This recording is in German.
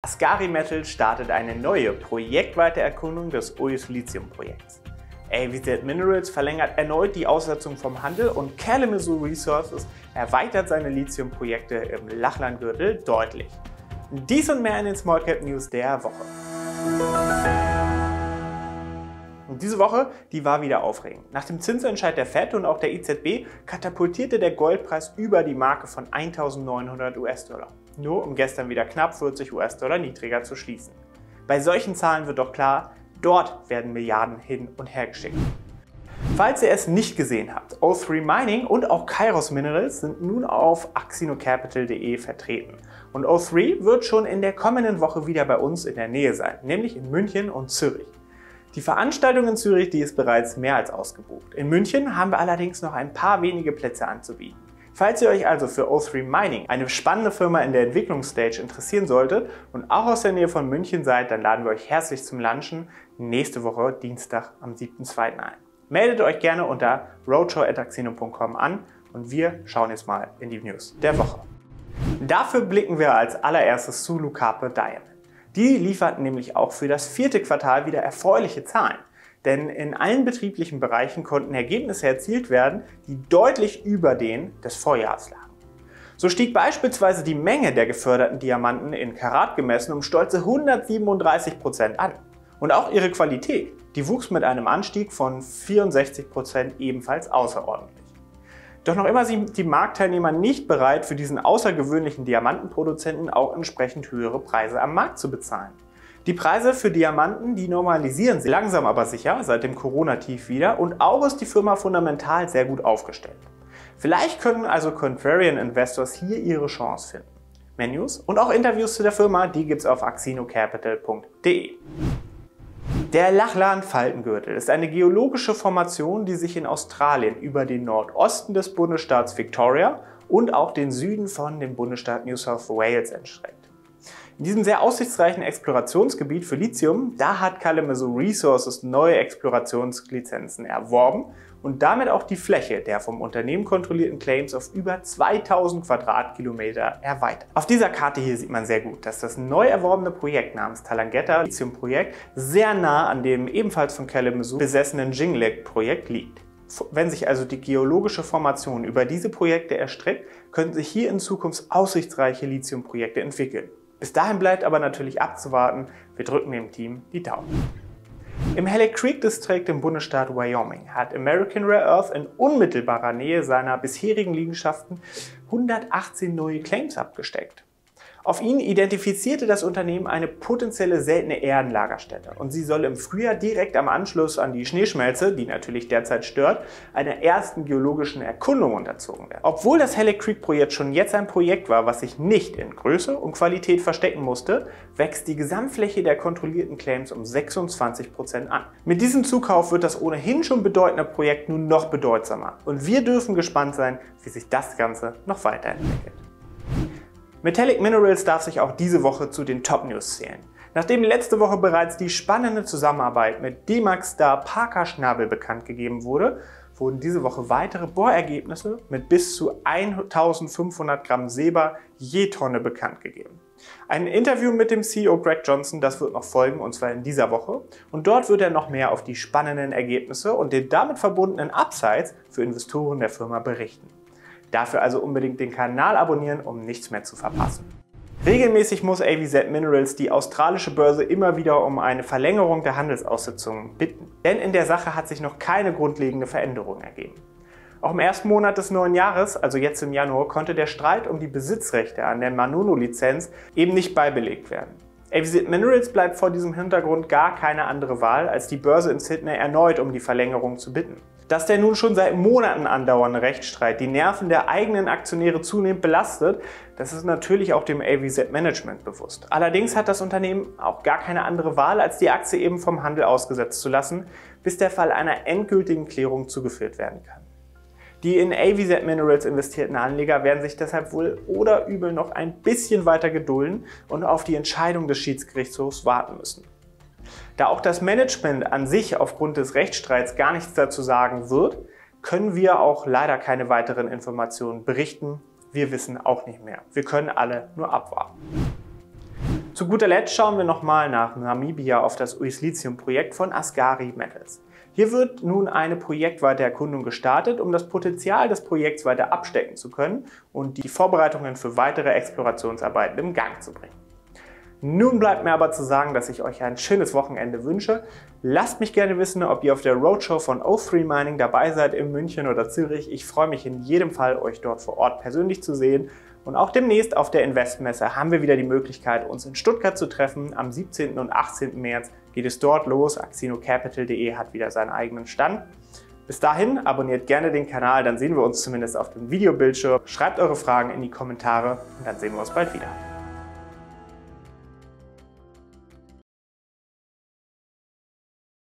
Ascari Metal startet eine neue projektweite Erkundung des Oyus Lithium-Projekts. AVZ Minerals verlängert erneut die Aussetzung vom Handel und Kalamazoo Resources erweitert seine Lithium-Projekte im Lachlandgürtel deutlich. Dies und mehr in den Small Cap News der Woche. Und diese Woche, die war wieder aufregend. Nach dem Zinsentscheid der Fed und auch der EZB katapultierte der Goldpreis über die Marke von 1.900 US-Dollar. Nur um gestern wieder knapp 40 US-Dollar niedriger zu schließen. Bei solchen Zahlen wird doch klar, dort werden Milliarden hin und her geschickt. Falls ihr es nicht gesehen habt, O3 Mining und auch Kairos Minerals sind nun auf axinocapital.de vertreten. Und O3 wird schon in der kommenden Woche wieder bei uns in der Nähe sein, nämlich in München und Zürich. Die Veranstaltung in Zürich, die ist bereits mehr als ausgebucht. In München haben wir allerdings noch ein paar wenige Plätze anzubieten. Falls ihr euch also für O3 Mining, eine spannende Firma in der Entwicklungsstage, interessieren solltet und auch aus der Nähe von München seid, dann laden wir euch herzlich zum Lunchen nächste Woche, Dienstag am 7.2. ein. Meldet euch gerne unter roadshow@axino.com an und wir schauen jetzt mal in die News der Woche. Dafür blicken wir als allererstes zu Lucape Diamond. Die lieferten nämlich auch für das 4. Quartal wieder erfreuliche Zahlen. Denn in allen betrieblichen Bereichen konnten Ergebnisse erzielt werden, die deutlich über denen des Vorjahres lagen. So stieg beispielsweise die Menge der geförderten Diamanten in Karat gemessen um stolze 137% an. Und auch ihre Qualität, die wuchs mit einem Anstieg von 64% ebenfalls außerordentlich. Doch noch immer sind die Marktteilnehmer nicht bereit, für diesen außergewöhnlichen Diamantenproduzenten auch entsprechend höhere Preise am Markt zu bezahlen. Die Preise für Diamanten, die normalisieren sich langsam aber sicher seit dem Corona-Tief wieder und auch ist die Firma fundamental sehr gut aufgestellt. Vielleicht können also Contrarian Investors hier ihre Chance finden. Mehr News und auch Interviews zu der Firma, die gibt's auf axinocapital.de. Der Lachlan-Faltengürtel ist eine geologische Formation, die sich in Australien über den Nordosten des Bundesstaats Victoria und auch den Süden von dem Bundesstaat New South Wales erstreckt. In diesem sehr aussichtsreichen Explorationsgebiet für Lithium, da hat Kalamazoo Resources neue Explorationslizenzen erworben und damit auch die Fläche der vom Unternehmen kontrollierten Claims auf über 2000 Quadratkilometer erweitert. Auf dieser Karte hier sieht man sehr gut, dass das neu erworbene Projekt namens Tallangatta Lithium-Projekt sehr nah an dem ebenfalls von Kalamazoo besessenen Jinglek-Projekt liegt. Wenn sich also die geologische Formation über diese Projekte erstreckt, könnten sich hier in Zukunft aussichtsreiche Lithium-Projekte entwickeln. Bis dahin bleibt aber natürlich abzuwarten, wir drücken dem Team die Daumen. Im Halleck Creek District im Bundesstaat Wyoming hat American Rare Earth in unmittelbarer Nähe seiner bisherigen Liegenschaften 118 neue Claims abgesteckt. Auf ihnen identifizierte das Unternehmen eine potenzielle seltene Erdenlagerstätte und sie soll im Frühjahr direkt am Anschluss an die Schneeschmelze, die natürlich derzeit stört, einer ersten geologischen Erkundung unterzogen werden. Obwohl das Halleck Creek Projekt schon jetzt ein Projekt war, was sich nicht in Größe und Qualität verstecken musste, wächst die Gesamtfläche der kontrollierten Claims um 26% an. Mit diesem Zukauf wird das ohnehin schon bedeutende Projekt nun noch bedeutsamer und wir dürfen gespannt sein, wie sich das Ganze noch weiterentwickelt. Metallic Minerals darf sich auch diese Woche zu den Top-News zählen. Nachdem letzte Woche bereits die spannende Zusammenarbeit mit D-Max-Star Parker Schnabel bekannt gegeben wurde, wurden diese Woche weitere Bohrergebnisse mit bis zu 1500 Gramm Silber je Tonne bekannt gegeben. Ein Interview mit dem CEO Greg Johnson, das wird noch folgen, und zwar in dieser Woche. Und dort wird er noch mehr auf die spannenden Ergebnisse und den damit verbundenen Upsides für Investoren der Firma berichten. Dafür also unbedingt den Kanal abonnieren, um nichts mehr zu verpassen. Regelmäßig muss AVZ Minerals die australische Börse immer wieder um eine Verlängerung der Handelsaussetzungen bitten. Denn in der Sache hat sich noch keine grundlegende Veränderung ergeben. Auch im ersten Monat des neuen Jahres, also jetzt im Januar, konnte der Streit um die Besitzrechte an der Manono-Lizenz eben nicht beibelegt werden. AVZ Minerals bleibt vor diesem Hintergrund gar keine andere Wahl, als die Börse in Sydney erneut um die Verlängerung zu bitten. Dass der nun schon seit Monaten andauernde Rechtsstreit die Nerven der eigenen Aktionäre zunehmend belastet, das ist natürlich auch dem AVZ Management bewusst. Allerdings hat das Unternehmen auch gar keine andere Wahl, als die Aktie eben vom Handel ausgesetzt zu lassen, bis der Fall einer endgültigen Klärung zugeführt werden kann. Die in AVZ Minerals investierten Anleger werden sich deshalb wohl oder übel noch ein bisschen weiter gedulden und auf die Entscheidung des Schiedsgerichtshofs warten müssen. Da auch das Management an sich aufgrund des Rechtsstreits gar nichts dazu sagen wird, können wir auch leider keine weiteren Informationen berichten. Wir wissen auch nicht mehr. Wir können alle nur abwarten. Zu guter Letzt schauen wir nochmal nach Namibia auf das Uis-Lithium-Projekt von Asgari Metals. Hier wird nun eine projektweite Erkundung gestartet, um das Potenzial des Projekts weiter abstecken zu können und die Vorbereitungen für weitere Explorationsarbeiten in Gang zu bringen. Nun bleibt mir aber zu sagen, dass ich euch ein schönes Wochenende wünsche. Lasst mich gerne wissen, ob ihr auf der Roadshow von O3 Mining dabei seid in München oder Zürich. Ich freue mich in jedem Fall, euch dort vor Ort persönlich zu sehen. Und auch demnächst auf der Investmesse haben wir wieder die Möglichkeit, uns in Stuttgart zu treffen. Am 17. und 18. März geht es dort los. axinocapital.de hat wieder seinen eigenen Stand. Bis dahin abonniert gerne den Kanal, dann sehen wir uns zumindest auf dem Videobildschirm. Schreibt eure Fragen in die Kommentare und dann sehen wir uns bald wieder.